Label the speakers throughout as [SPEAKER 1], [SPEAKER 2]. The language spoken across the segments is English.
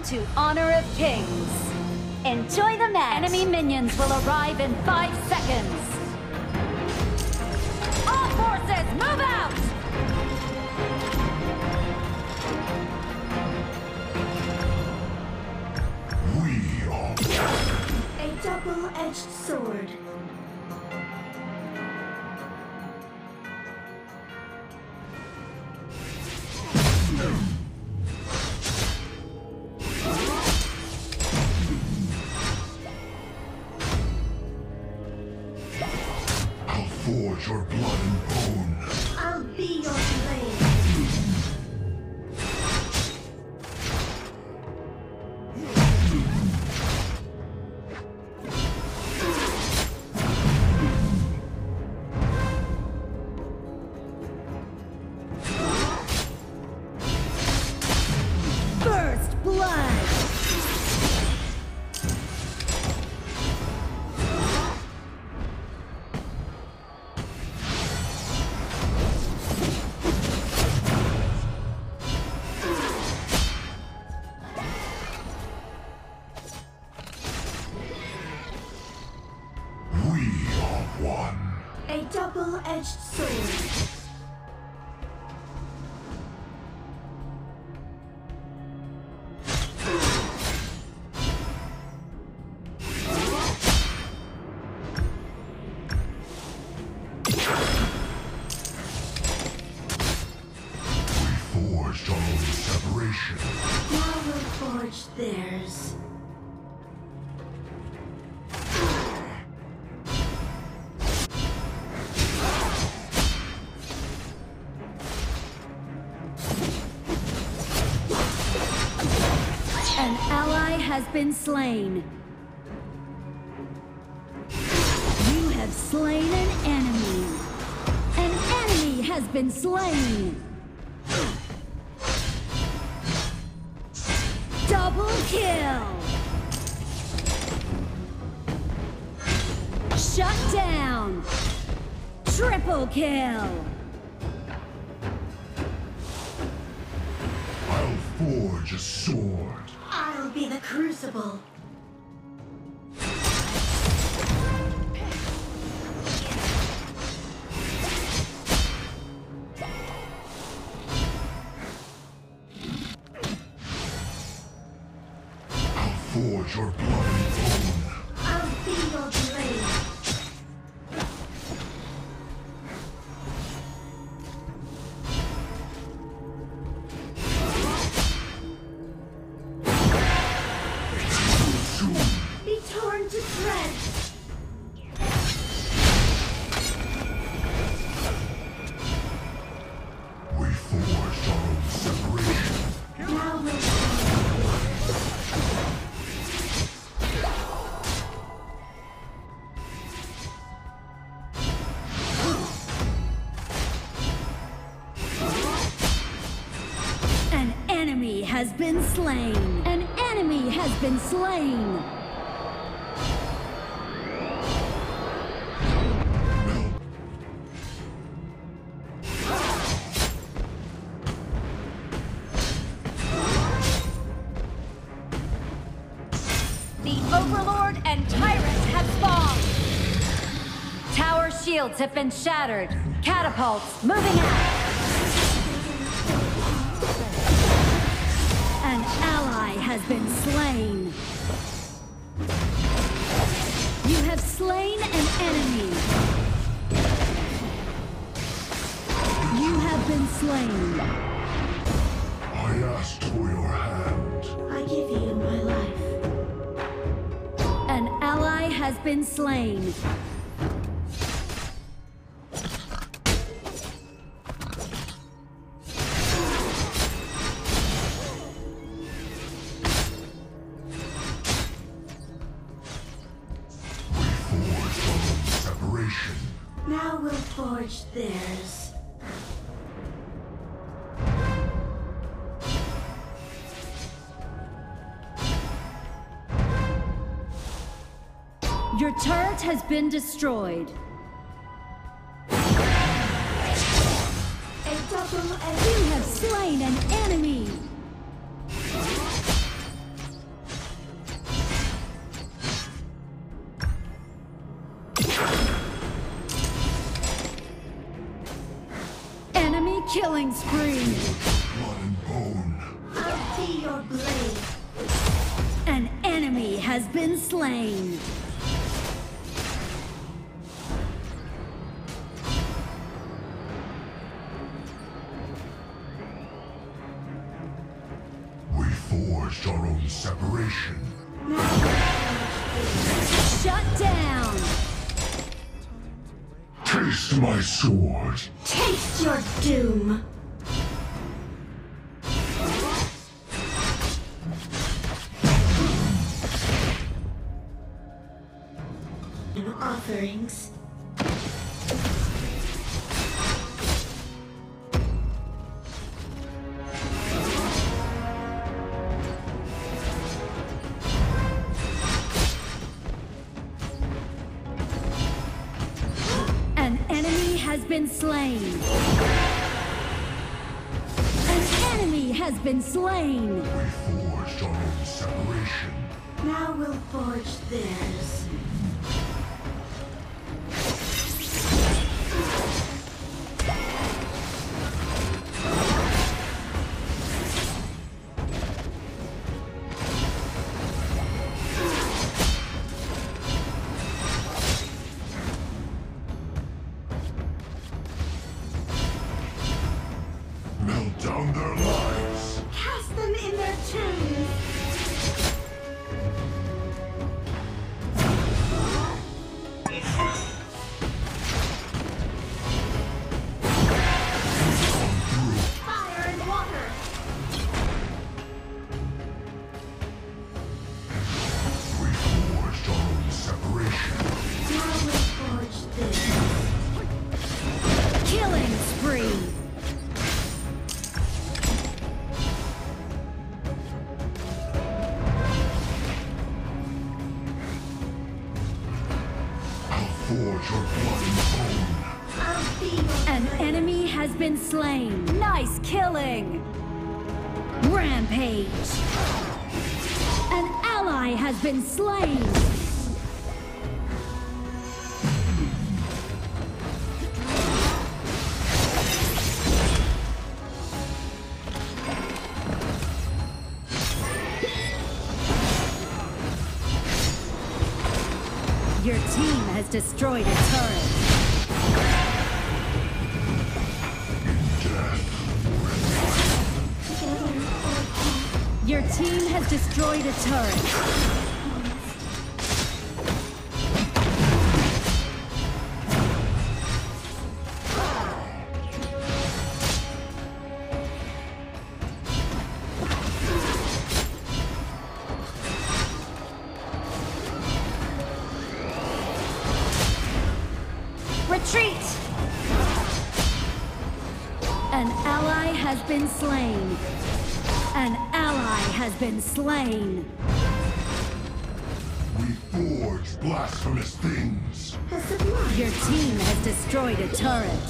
[SPEAKER 1] to Honor of Kings. Enjoy the match. Enemy minions will arrive in 5 seconds. All forces, move out!
[SPEAKER 2] We are
[SPEAKER 3] A double-edged sword.
[SPEAKER 2] I'll forge your blood and bone.
[SPEAKER 3] I'll be your blade.
[SPEAKER 1] First blood!
[SPEAKER 2] We are one.
[SPEAKER 3] A double-edged sword.
[SPEAKER 2] We forged our own separation.
[SPEAKER 3] Now we'll forge theirs.
[SPEAKER 1] An ally has been slain. You have slain an enemy. An enemy has been slain. Double kill. Shut down. Triple kill.
[SPEAKER 2] I'll forge a sword.
[SPEAKER 3] I'll be the crucible.
[SPEAKER 2] I'll forge your blood and bone.
[SPEAKER 3] I'll be your blade. Be torn to shreds.
[SPEAKER 2] We forged our own separation.
[SPEAKER 3] Now we'll
[SPEAKER 1] An enemy has been slain. An enemy has been slain. The Overlord and Tyrant have spawned. Tower shields have been shattered. Catapults moving out. An ally has been slain. You have slain an enemy. You have been slain.
[SPEAKER 2] I asked for your hand.
[SPEAKER 3] I give you my life.
[SPEAKER 1] An ally has been slain.
[SPEAKER 2] We forged our own separation.
[SPEAKER 3] Now we'll forge theirs.
[SPEAKER 1] Your turret has been destroyed.
[SPEAKER 3] A double-edged
[SPEAKER 1] You have slain an enemy. killing spree.
[SPEAKER 2] Blood and bone.
[SPEAKER 3] I'll be your blade.
[SPEAKER 1] An enemy has been slain.
[SPEAKER 2] We forged our own separation.
[SPEAKER 1] Shut down.
[SPEAKER 2] Taste my sword.
[SPEAKER 3] Taste your doom. Offerings.
[SPEAKER 1] An enemy has been slain. An enemy has been slain.
[SPEAKER 2] We forged our own separation.
[SPEAKER 3] Now we'll forge theirs.
[SPEAKER 2] Melt down their lives.
[SPEAKER 3] Cast them in their tombs. Fire and water.
[SPEAKER 2] We forged our own separation.
[SPEAKER 3] Now we'll forge theirs.
[SPEAKER 1] Killing spree.
[SPEAKER 2] I'll forge your blood and bone.
[SPEAKER 3] I'll be your
[SPEAKER 1] An enemy has been slain. Nice killing. Rampage. An ally has been slain. Your team has destroyed a turret. Your team has destroyed a turret. Retreat! An ally has been slain. An ally has been slain.
[SPEAKER 2] We forge blasphemous things.
[SPEAKER 3] a sublime.
[SPEAKER 1] Your team has destroyed a turret.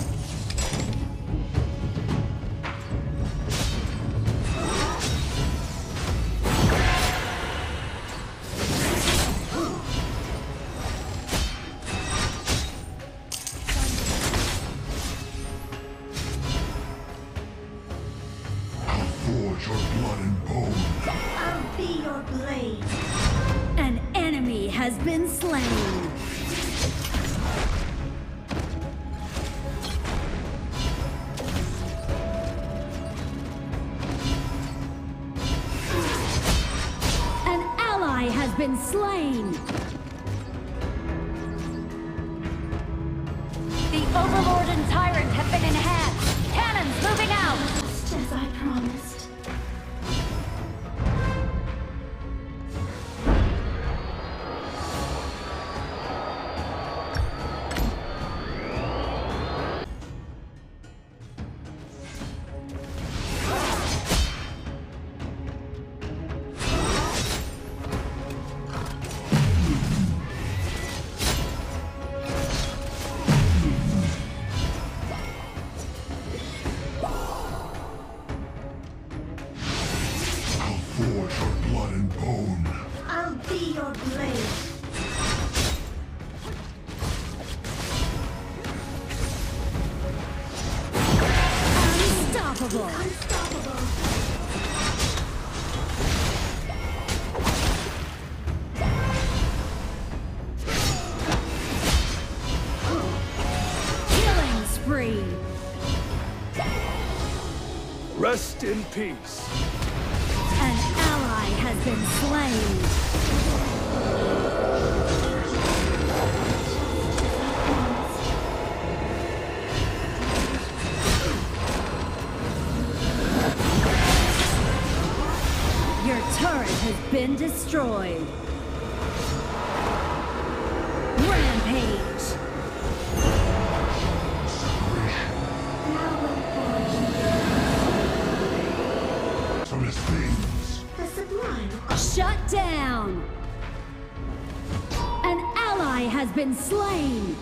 [SPEAKER 2] I'll forge your blood and bone.
[SPEAKER 3] I'll be your blade.
[SPEAKER 1] An enemy has been slain. An ally has been slain. The Overlord and Tyrant have been enhanced. Cannons moving out.
[SPEAKER 3] Just as I promised.
[SPEAKER 1] Unstoppable.
[SPEAKER 3] Unstoppable.
[SPEAKER 1] Killing spree.
[SPEAKER 4] Rest in peace.
[SPEAKER 1] An ally has been slain. Your turret has been destroyed. Rampage.
[SPEAKER 3] Now will
[SPEAKER 2] From his things.
[SPEAKER 3] the sublime.
[SPEAKER 1] Shut down. An ally has been slain.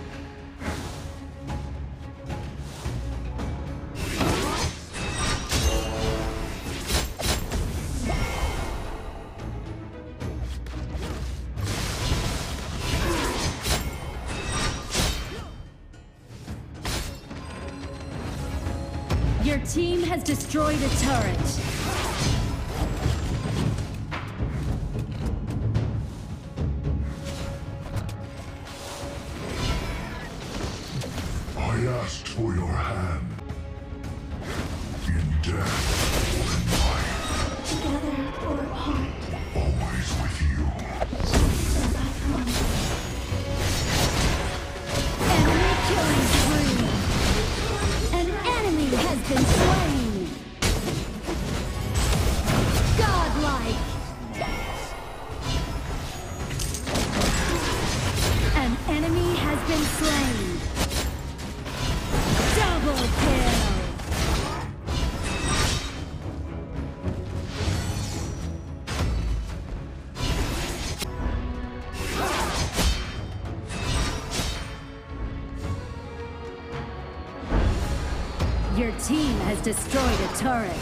[SPEAKER 1] Your team has destroyed a turret.
[SPEAKER 2] I asked for your hand. In death or in life,
[SPEAKER 3] Together or apart.
[SPEAKER 2] always with you.
[SPEAKER 3] As I promised.
[SPEAKER 1] Enemy killing spree. An enemy has been slain. Godlike. An enemy has been slain. Double kill. Your team has destroyed a turret.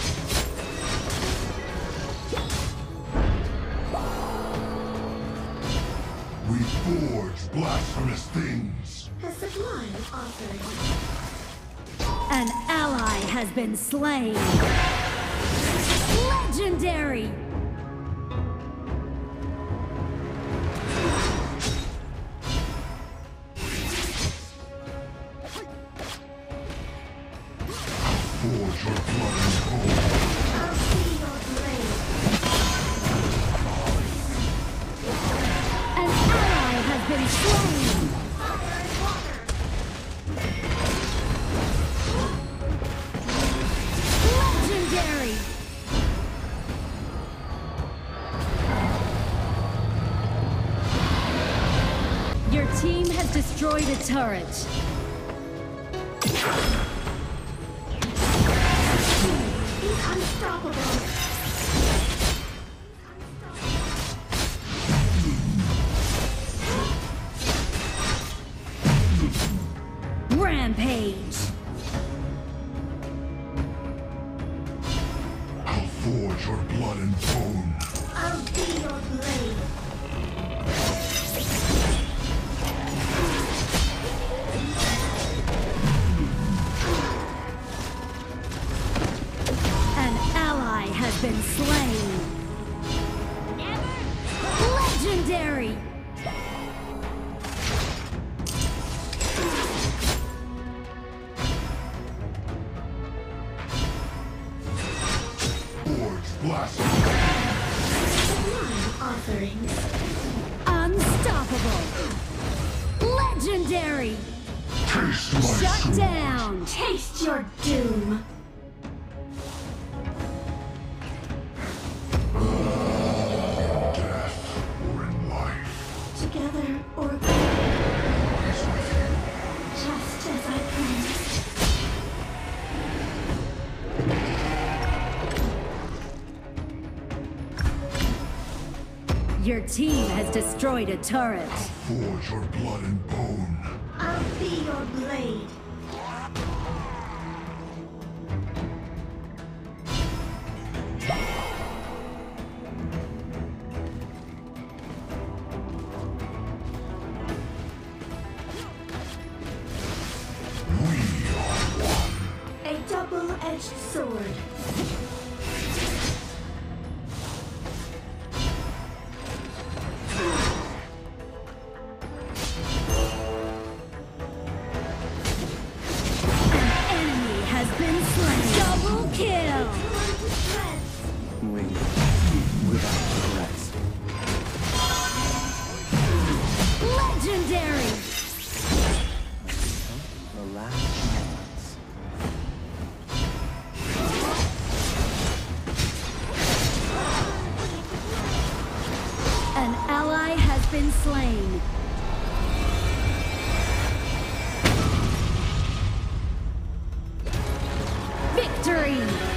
[SPEAKER 2] We forge blasphemous things.
[SPEAKER 3] The sublime offering.
[SPEAKER 1] An ally has been slain. Legendary.
[SPEAKER 2] Forge your blood and bone.
[SPEAKER 3] I'll be your blade.
[SPEAKER 1] An ally has been slain.
[SPEAKER 3] Fire and water.
[SPEAKER 1] Legendary. Your team has destroyed a turret.
[SPEAKER 3] He's unstoppable.
[SPEAKER 1] Rampage.
[SPEAKER 2] I'll forge your blood and bone.
[SPEAKER 3] I'll be your blade.
[SPEAKER 1] An ally has been slain. Legendary.
[SPEAKER 2] Forge blasphemy.
[SPEAKER 3] Sublime offering.
[SPEAKER 1] Unstoppable. Legendary.
[SPEAKER 2] Taste my
[SPEAKER 1] Shut
[SPEAKER 2] sword.
[SPEAKER 1] down.
[SPEAKER 3] Taste your doom.
[SPEAKER 2] Death or in life,
[SPEAKER 3] Together or apart.
[SPEAKER 2] always with you.
[SPEAKER 3] Just as I promised.
[SPEAKER 1] Your team has destroyed a turret.
[SPEAKER 2] Forge your blood and bone.
[SPEAKER 3] I'll be your blade.
[SPEAKER 2] We are one.
[SPEAKER 3] A double-edged double-edged sword.
[SPEAKER 1] Enemy has been slain. Double kill.
[SPEAKER 5] We without regrets.
[SPEAKER 1] Legendary.
[SPEAKER 5] The last moments.
[SPEAKER 1] An ally has been slain. Victory!